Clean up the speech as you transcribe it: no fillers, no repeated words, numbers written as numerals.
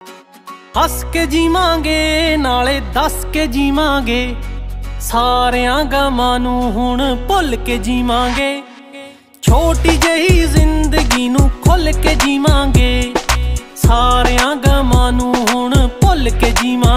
ਹੱਸ ਕੇ ਜੀਵਾਂਗੇ ਨਾਲੇ ਦੱਸ ਕੇ ਜੀਵਾਂਗੇ, ਸਾਰਿਆਂ ਗਮਾਂ ਨੂੰ ਹੁਣ ਭੁੱਲ ਕੇ ਜੀਵਾਂਗੇ। ਛੋਟੀ ਜਿਹੀ ਜ਼ਿੰਦਗੀ ਨੂੰ ਖੁੱਲ ਕੇ ਜੀਵਾਂਗੇ, ਸਾਰਿਆਂ ਗਮਾਂ ਨੂੰ ਹੁਣ ਭੁੱਲ ਕੇ ਜੀਵਾਂਗੇ।